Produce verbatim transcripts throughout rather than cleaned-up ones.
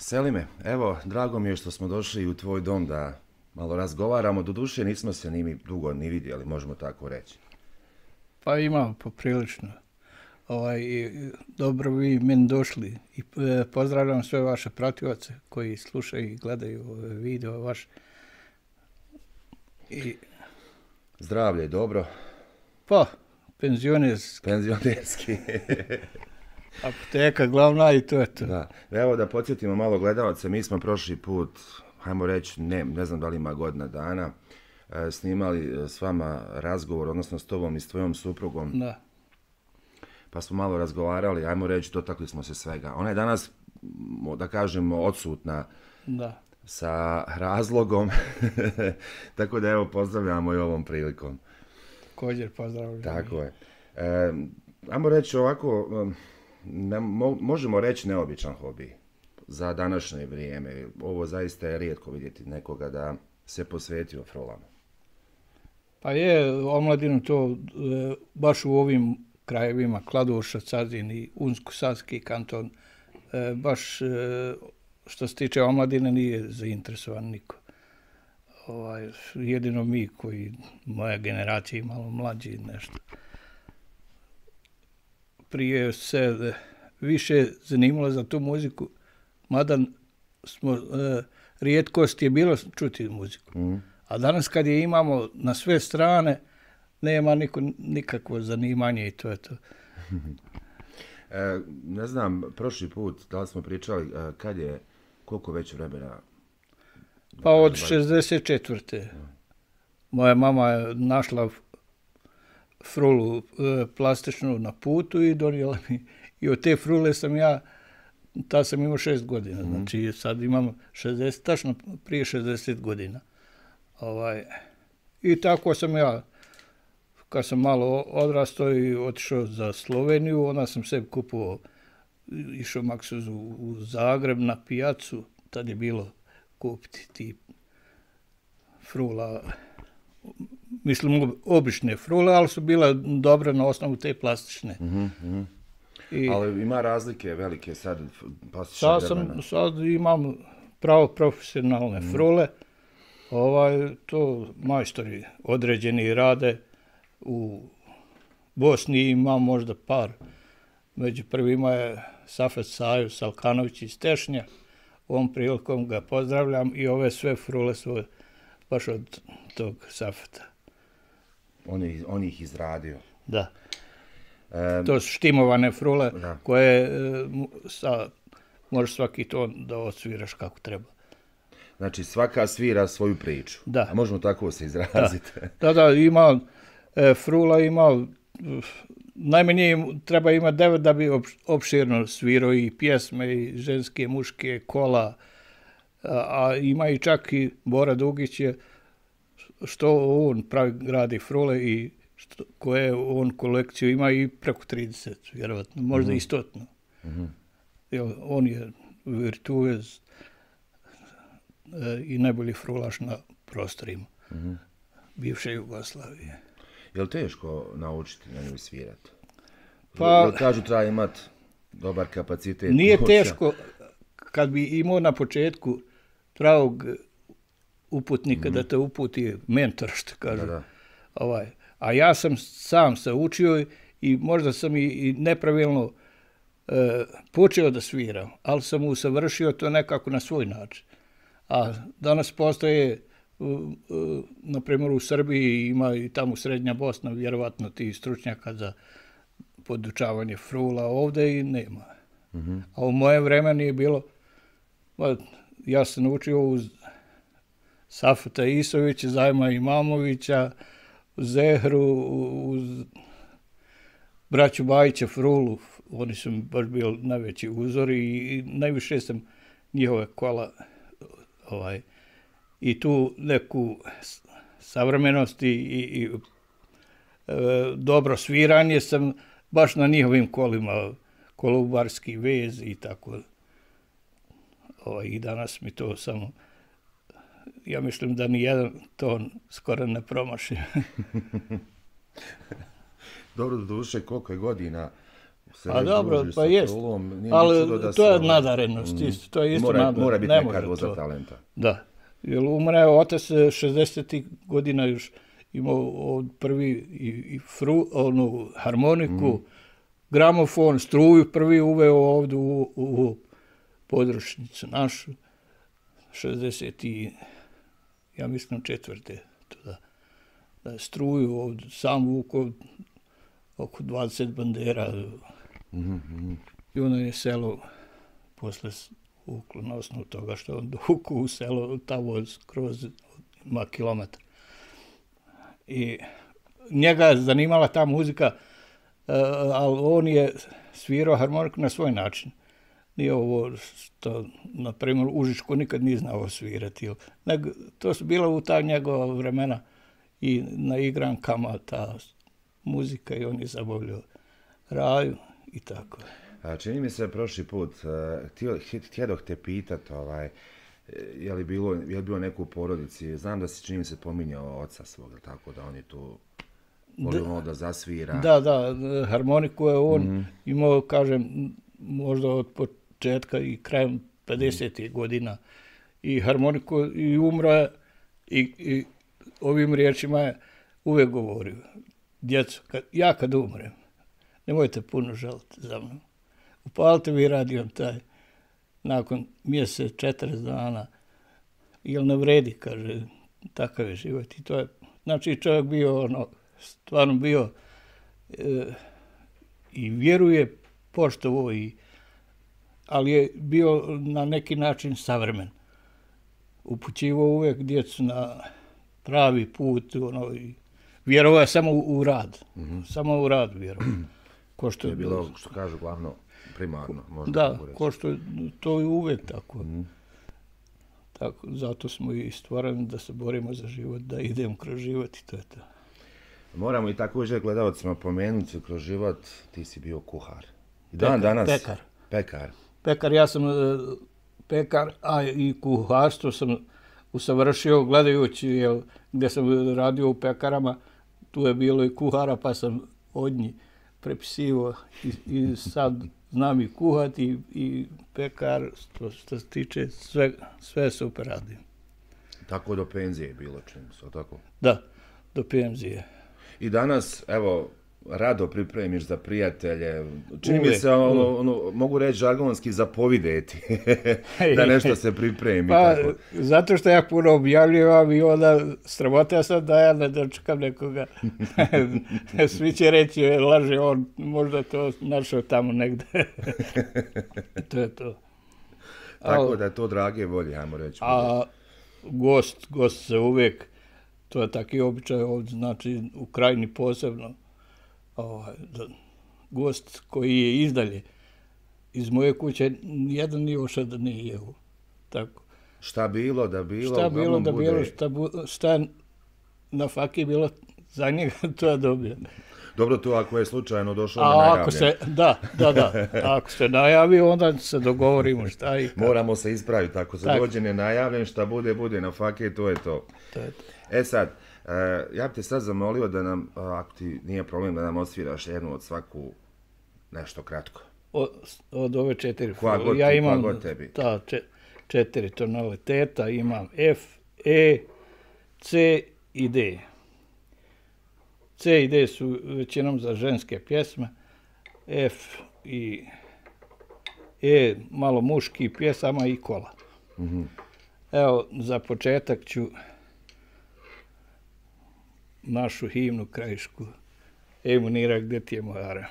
Selime, evo, drago mi je što smo došli u tvoj dom da malo razgovaramo. Doduše nismo se ni mi dugo ni vidjeli, možemo tako reći. Pa imam poprilično. Ovaj, dobro vi meni došli i e, pozdravljam sve vaše pratioce koji slušaju i gledaju ove video vaš. I, Zdravlje, dobro. pa, penzionerski, Penzionerski. apoteka glavna i to je to. Da. Evo da podsjetimo malo gledalaca, mi smo prošli put, hajmo reći, ne, ne znam da li ima godina dana, e, snimali s vama razgovor, odnosno s tobom i s tvojom suprugom. Da. Pa smo malo razgovarali, ajmo reći, dotakli smo se svega. Ona je danas, da kažemo, odsutna Da. sa razlogom, tako da evo pozdravljamo i ovom prilikom. Također pozdravljam. Tako je. E, ajmo reći ovako, ne, mo, možemo reći neobičan hobi za današnje vrijeme. Ovo zaista je rijetko vidjeti nekoga da se posvetio frulama. Pa je, omladinu to e, baš u ovim krajevima, Kladuša, Cazin i Unsko-Sanski kanton, e, baš e, što se tiče omladine nije zainteresovan niko. Ovaj, jedino mi koji, moja generacija i malo mlađi nešto. Prije se više zanimalo za tu muziku, mada smo, e, rijetkost je bilo čuti muziku. Mm. A danas kad je imamo na sve strane, nema niko, nikakvo zanimanje i to je to. E, ne znam, prošli put, da li smo pričali, e, kad je, koliko već vremena? Pa od šezdeset četvrte. Moja mama je našla frulu e, plastičnu na putu i donijela mi. I od te frule sam ja, ta sam imao šest godina. Mm. Znači sad imam šezdeset, tačno prije šezdeset godina. Ovaj, i tako sam ja, kad sam malo odrastao i otišao za Sloveniju, onda sam sebi kupovao, išao maksuz u, u Zagreb na pijacu, tad je bilo kupiti ti frula, mislim obične frule, ali su bile dobre na osnovu te plastične. Mm-hmm. I, ali ima razlike velike sad plastične sad, sam, sad imam pravo profesionalne mm. frule, ovaj, to majstori određeni rade. U Bosni imam možda par. Među prvima je Safet Saju Salkanović iz Tešnja. Ovom prilikom ga pozdravljam i ove sve frule su baš od tog Safeta. On, je, on ih izradio. Da. E, to su štimovane frule da. koje e, sa, možeš svaki ton da odsviraš kako treba. Znači svaka svira svoju priču. Da. A možemo tako se izraziti. Da, da, da ima e, frula, ima najmanje treba imati devet da bi opširno svirao i pjesme, i ženske, muške, kola, a, a ima i čak i Bora Dugić je, što on pravi, gradi frule i što, koje on kolekciju ima i preko trideset, vjerovatno, možda mm-hmm. i stotno. Mm-hmm. Jer on je virtuoz e, i najbolji frulaš na prostorima mm-hmm. bivše Jugoslavije. Je li teško naučiti na nju svirati? Pa, Jel kažu treba imati dobar kapacitet? Nije noća? teško kad bi imao na početku pravog uputnika mm-hmm. da te uputi mentor, što kažu. Da, da. Ovaj. A ja sam sam se učio i možda sam i, i nepravilno e, počeo da sviram, ali sam usavršio to nekako na svoj način. A danas postoje, na primjer u Srbiji ima i tamo Srednja Bosna, vjerovatno ti stručnjaka za podučavanje frula, ovdje i nema. Mm-hmm. A u moje vreme nije bilo, ja sam naučio uz Safeta Isovića, Zajma Imamovića, Zehru, uz braću Bajića frulu, oni su baš bili najveći uzori i najviše sam njihove kola ovaj, i tu neku savremenost i, i, i e, dobro sviranje sam baš na njihovim kolima, Kolubarski vez i tako. Ovaj, i danas mi to samo, ja mislim da ni jedan ton skoro ne promaši. Dobro, do duše, koliko je godina se A već dobro, družiš pa sa jest. Tulom, nije mi Ali čudo da to je se, nadarenost mm, isto, to je isto mora, nadarenost. mora biti Ne neka može doza to. talenta. Da, jer umreo otac šezdesetih godina još imao od prvi i, i fru, onu harmoniku, gramofon, struju prvi uveo ovdje u, u, u područnicu našu, šezdeset i, ja mislim, četvrte. Da, da je struju ovdje, sam vukao oko dvadeset bandera. Mhm. I onda je selo posle vuklo na osnovu toga što on dovukao u selo, ta voz kroz ima kilometar. I njega je zanimala ta muzika, uh, ali on je svirao harmoniku na svoj način. Nije ovo što, na primjer, Užičko nikad nije znao svirati. Nego, to su bila u ta njegova vremena i na igrankama ta muzika i on je zabavljao Raju i tako. A čini mi se prošli put, uh, htjedoh te pitat, ovaj, je li bilo, je li bilo neko u porodici, znam da si čini mi se pominjao oca svog, tako da on je tu volio malo da zasvira. Da, da, harmoniku je on Mhm. imao, kažem, možda od početka i krajem pedesetih godina i harmoniku i umro je i, i ovim riječima je uvijek govorio, djeco, kad, ja kad umrem, nemojte puno žaliti za mnom. Upalite vi radio taj nakon mjesec, četrdeset dana, jel ne vredi, kaže, takav je život. I to je, znači čovjek bio, ono, stvarno bio e, i vjeruje, poštovo, i, ali je bio na neki način savremen. Upućivao uvijek djecu na pravi put, ono, i vjerovao je samo u, u rad. Mm-hmm. Samo u rad vjerovao. Ko što je bilo, što kažu, glavno primarno. Možda da, ko što to je uvijek tako. Mm. Tako. Zato smo i stvarani da se borimo za život, da idemo kroz život i to je to. Moramo i također gledalcima pomenuti, kroz život ti si bio kuhar. I dan pekar, danas... Pekar. Pekar. Pekar, ja sam pekar, a i kuharstvo sam usavršio gledajući, jel, gdje sam radio u pekarama, tu je bilo i kuhara, pa sam od njih prepisivo i, i sad znam i kuhati i, i pekar, što, što se tiče, sve, sve super radim. Tako do penzije je bilo, čini se, tako? Da, do penzije. I danas, evo, rado pripremiš za prijatelje. Čini uvijek, mi se, ono, ono, mogu reći žargonski, zapovideti. Da nešto se pripremi. Pa, tako. Zato što ja puno objavljivam i onda sramota sad da ja ne dočekam nekoga. Svi će reći, laže on, možda to našao tamo negde. To je to. Tako da je to drage volje, ajmo reći. A gost, gost se uvijek, to je taki običaj ovdje, znači u Krajini posebno, ovaj, da, gost koji je izdalje iz moje kuće, jedan nije ošao da nije jeo. Tako. Šta bilo da bilo, šta bilo da bude... bilo, šta, bu, šta na faki bilo, za njega to je dobio. Dobro, to ako je slučajno došao A nenajavljen. ako se, da, da, da, ako se najavi, onda se dogovorimo šta i kako. Moramo se ispraviti, ako se tako. dođe nenajavljen, šta bude, bude na fake, to je to. To je to. E sad, uh, ja bih te sad zamolio da nam, uh, ako ti nije problem, da nam osviraš jednu od svaku nešto kratko. Od, od ove četiri. Koja god, ja imam koja god tebi. Ta, če, četiri tonaliteta, imam F, E, C i D. C i D su većinom za ženske pjesme, F i E malo muški pjesama i kola. Mm-hmm. Evo, za početak ću našu himnu krajišku, Ej Munira, gdje ti je moja.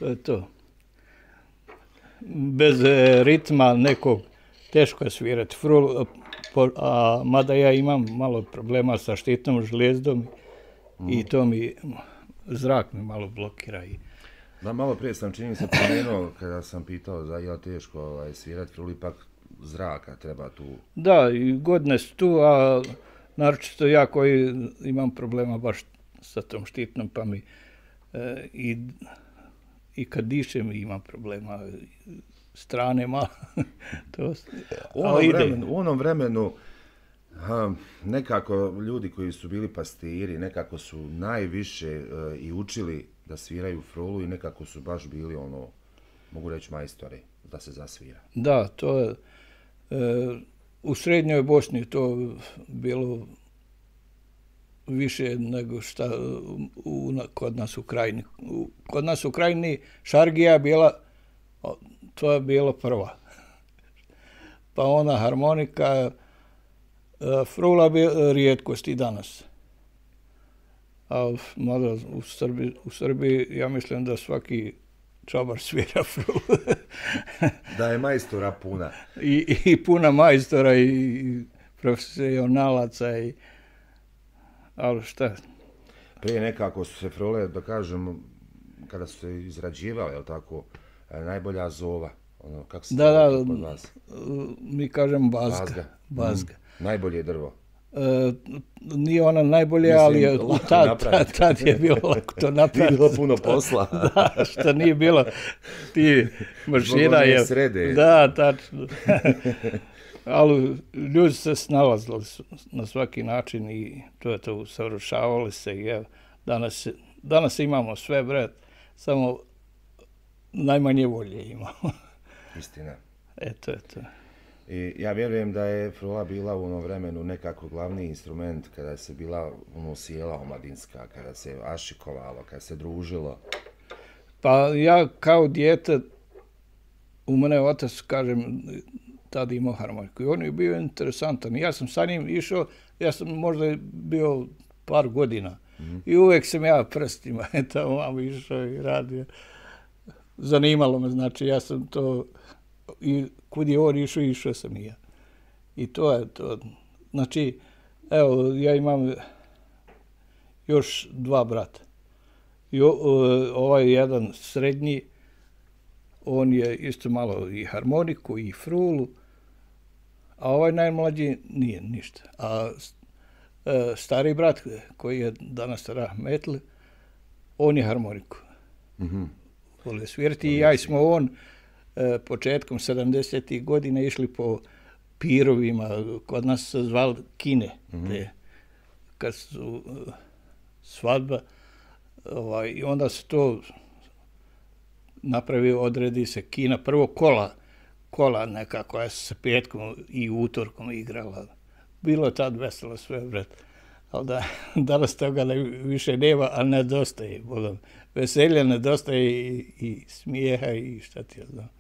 To je to. Bez e, ritma nekog teško je svirati frulu, po, a mada ja imam malo problema sa štitnom žlijezdom mm. i to mi zrak mi malo blokira. I... Da, malo prije sam čini se pomenuo kada sam pitao da je teško ovaj, svirati frulu, ipak zraka treba tu. Da, i godine su tu, a naročito ja koji imam problema baš sa tom štitnom, pa mi e, i, i kad dišem imam problema strane malo. to, u, onom vremenu, u onom vremenu ha, nekako ljudi koji su bili pastiri, nekako su najviše e, i učili da sviraju frulu i nekako su baš bili ono, mogu reći, majstori da se zasvira. Da, to je, e, u srednjoj Bosni to bilo više nego šta u, kod nas u Krajini. U, kod nas u Krajini šargija bila, to je bilo prva. Pa ona harmonika, frula bi rijetkost i danas. A mada u Srbiji, u Srbiji ja mislim da svaki čabar svira frulu. Da je majstora puna. I, i puna majstora i profesionalaca i ali šta? Prije nekako su se frule, da kažem, kada su se izrađivale, je li tako, najbolja zova. Ono, kako se da, da, kod vas? Mi kažem bazga. Bazga. bazga. Mm, najbolje drvo. E, nije ona najbolje, mislim, ali je, tad, tad, tad je bilo lako to napraviti. Nije bilo puno posla. Da, što nije bilo ti mašina. Je, srede. Da, tačno. Ali ljudi se snalazili na svaki način i to je to, usavršavali se i evo, danas, danas imamo sve, bret, samo najmanje volje imamo. Istina. Eto, eto. I ja vjerujem da je frula bila u onom vremenu nekako glavni instrument kada se bila ono sjela omladinska, kada se ašikovalo, kada se družilo. Pa ja kao dijete, u mene otac, kažem, tada imao harmoniku i on je bio interesantan. Ja sam sa njim išao, ja sam možda bio par godina mm-hmm. i uvijek sam ja prstima tamo vam išao i radio. Zanimalo me, znači ja sam to, i kud je on išao, išao sam i ja. I to je to. Znači, evo, ja imam još dva brata. I o, ovaj jedan srednji, on je isto malo i harmoniku i frulu, a ovaj najmlađi nije ništa. A e, stari brat koji je danas Rahmetli, on je harmoniku. Mm-hmm. Vole svirati i ja i smo on e, početkom sedamdesetih godina išli po pirovima, kod nas se zvali kine, mm-hmm. te, kad su e, svadba, ovaj, i onda se to napravi, odredi se kina, prvo kola, kola neka koja se sa petkom i utorkom igrala. Bilo je tad veselo sve, bret. Ali da, danas toga ne, više nema, ali nedostaje. Bogom. Veselja nedostaje i, i smijeha i šta ti ja znam.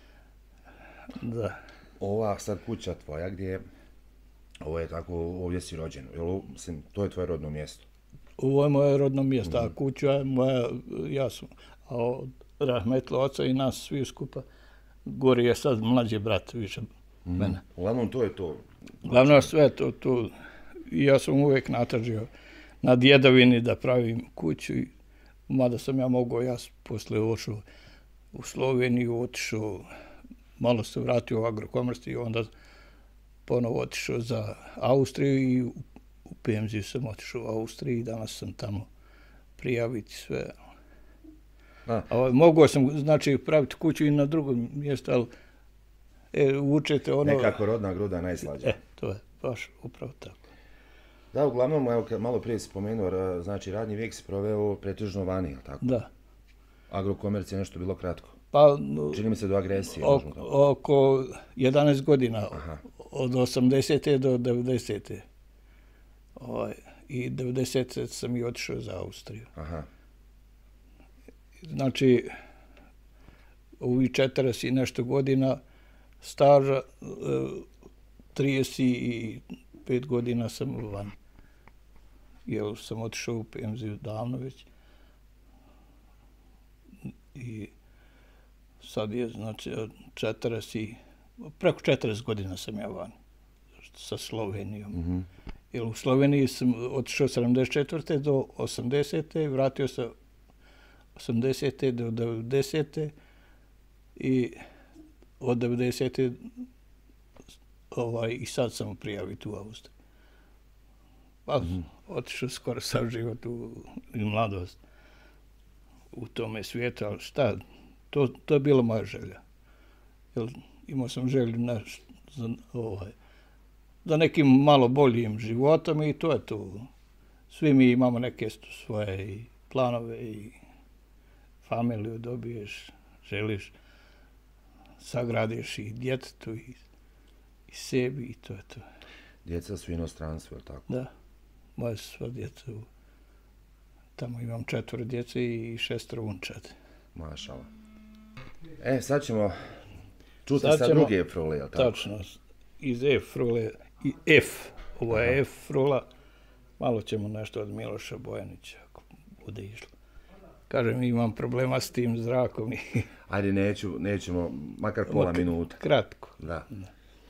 Da. Ova sad kuća tvoja gdje je, ovo je tako, ovdje si rođen, jel, mislim, to je tvoje rodno mjesto? Ovo je moje rodno mjesto, mm-hmm. a kuća je moja, ja sam, a od Rahmetli oca i nas svi skupa, gori je sad mlađi brat više mm-hmm. mene. Uglavnom to je to? Uglavnom sve to tu. I ja sam uvijek natražio na djedovini da pravim kuću, mada sam ja mogao, ja posle ošao u Sloveniju, otišao, malo se vratio u agrokomerci i onda ponovo otišao za Austriju i u, u penziju sam otišao u Austriji i danas sam tamo prijaviti sve. A. A, mogao sam, znači, praviti kuću i na drugom mjestu, ali e, učete ono... Nekako rodna gruda najslađa. E, to je baš upravo tako. Da, uglavnom, evo, malo prije si spomenuo, znači radni vijek si proveo pretežno vani, tako? Da. Agrokomercija nešto bilo kratko? Pa, čini mi se do agresije. Ok, oko jedanaest godina, aha. Od osamdesete do devedesete. Ovaj, i devedesete sam i otišao za Austriju. Aha. Znači, ovi četrdeset i nešto godina staža, trideset pet godina sam van. Jer sam otišao u penziju davno već. i sad je, znači, četrdeset, preko četrdeset godina sam ja van sa Slovenijom. Mm-hmm. Jer u Sloveniji sam otišao sedamdeset četvrte do osamdesete, vratio se osamdesete do devedesete i od devedesete ovaj, i sad sam prijavio tu u Austriji. Pa mm-hmm. otišao skoro sav život u, i mladost u tome svijetu, ali šta, to, to je bila moja želja. Jer imao sam želju na, za, ovaj, za nekim malo boljim životom i to je to. Svi mi imamo neke svoje i planove i familiju dobiješ, želiš, sagradiš i djetetu i, i sebi i to je to. Djeca su u inostranstvu, je tako? Da, moje su sva djeca. Tamo imam četvoro djece i šestoro unčadi. Mašala. E, sad ćemo čuti sad sa ćemo, druge frule, je li tako? Tačno, iz F frule i F. Ovo je Aha. F frula. Malo ćemo nešto od Miloša Bojanića, ako bude išlo. Kažem, imam problema s tim zrakom. Ajde, neću, nećemo, makar pola Mak, minuta. Kratko. Da. da.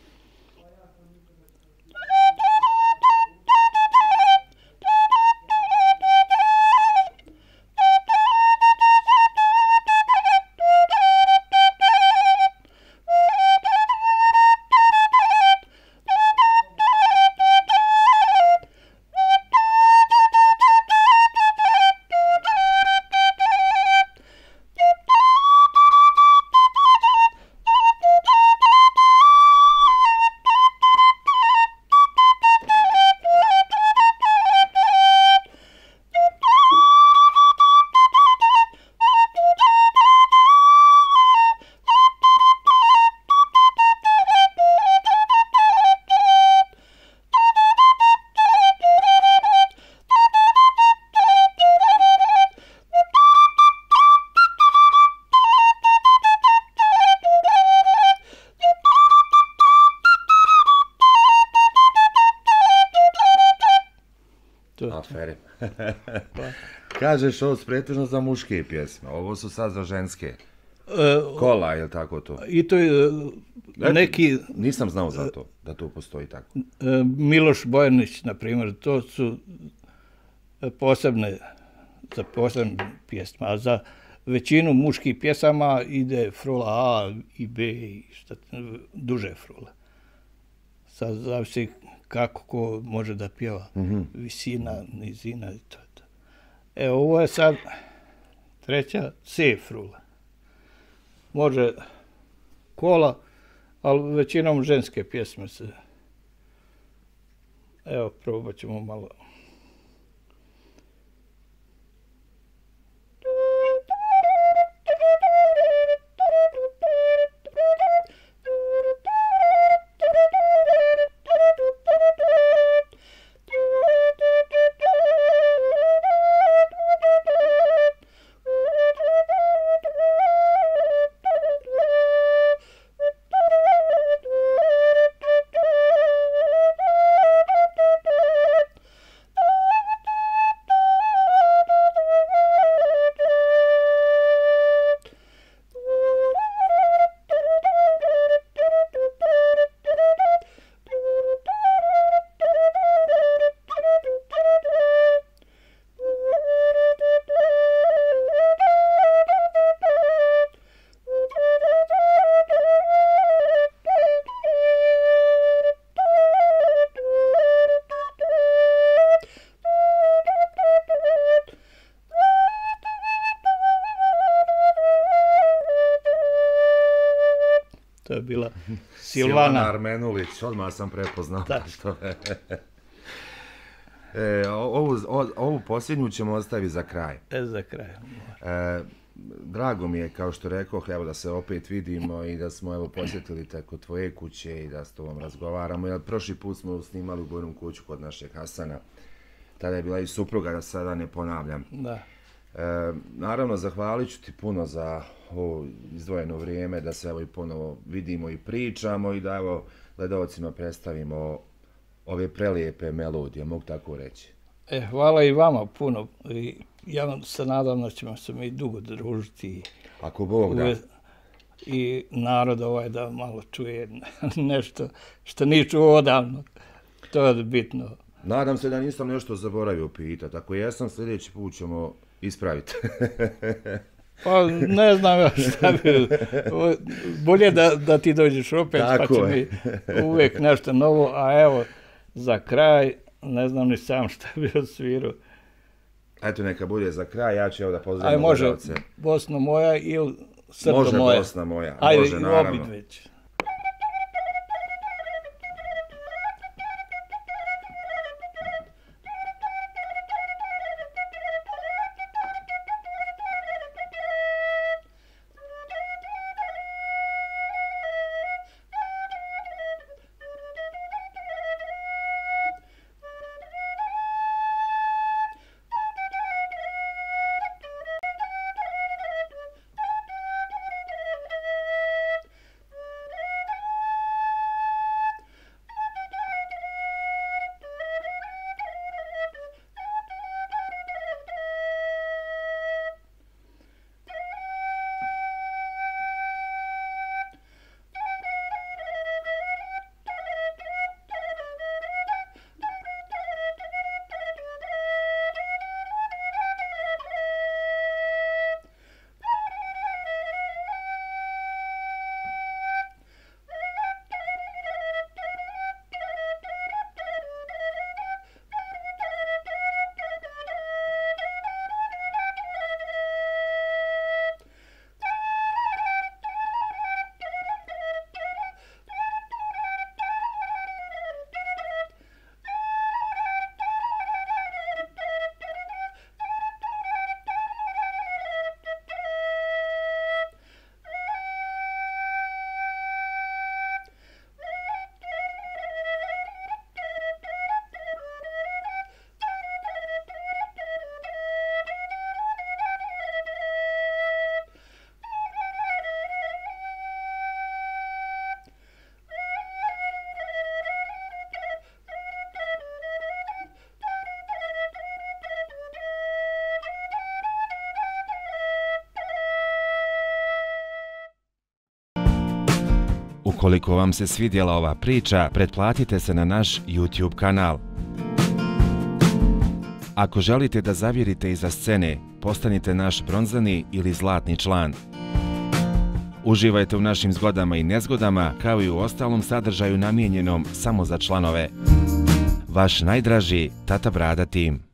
Afere. Kažeš ovo pretežno za muške pjesme, ovo su sad za ženske. Kola, je li tako to? I to je neki... Nisam znao za to, da to postoji tako. Miloš Bojanić, na primjer, to su posebne, za posebne pjesme, a za većinu muških pjesama ide frula A i B i šta, duže frule. Sad zavisi kako ko može da pjeva, mm-hmm. visina, nizina i to je to. Evo, ovo je sad treća C frula. Može kola, ali većinom ženske pjesme se... Evo, probat ćemo malo. To je bila Silvana. Silvana Armenulić, odmah sam prepoznao. Što je. E, ovu, ovu posljednju ćemo ostaviti za kraj. E, za kraj. E, drago mi je, kao što rekoh, evo da se opet vidimo i da smo evo posjetili te kod tvoje kuće i da s tobom razgovaramo. Jer prošli put smo snimali u Bojnom kuću kod našeg Hasana. Tada je bila i supruga, da sada ne ponavljam. Da. E, naravno, zahvalit ću ti puno za ovo izdvojeno vrijeme, da se evo i ponovo vidimo i pričamo i da evo gledalcima predstavimo ove prelijepe melodije, mogu tako reći. E, hvala i vama puno. I ja se nadam da ćemo se mi dugo družiti. Ako Bog da. I narod ovaj da malo čuje nešto što nije čuo odavno. To je bitno. Nadam se da nisam nešto zaboravio pitati. Ako jesam, sljedeći put ćemo ispraviti. Pa ne znam ja šta bi. Bolje da, da ti dođeš opet, tako pa će mi uvijek nešto novo. A evo, za kraj, ne znam ni sam šta bi osvirao. Eto, neka bude za kraj, ja ću evo da pozdravim. Aj, može gledalce. Bosna moja ili Srbo može moja? Može Bosna moja, ajde, može naravno. Već. Ukoliko vam se svidjela ova priča, pretplatite se na naš YouTube kanal. Ako želite da zavirite iza scene, postanite naš bronzani ili zlatni član. Uživajte u našim zgodama i nezgodama, kao i u ostalom sadržaju namijenjenom samo za članove. Vaš najdraži Tata Brada tim.